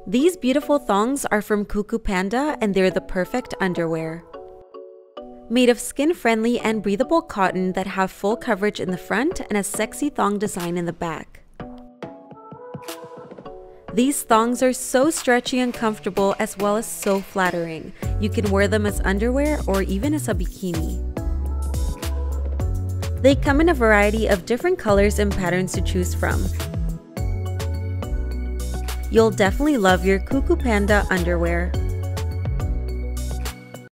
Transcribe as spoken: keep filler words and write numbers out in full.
These beautiful thongs are from KUKU PANDA and they're the perfect underwear. Made of skin-friendly and breathable cotton that have full coverage in the front and a sexy thong design in the back. These thongs are so stretchy and comfortable as well as so flattering. You can wear them as underwear or even as a bikini. They come in a variety of different colors and patterns to choose from. You'll definitely love your KUKU PANDA underwear.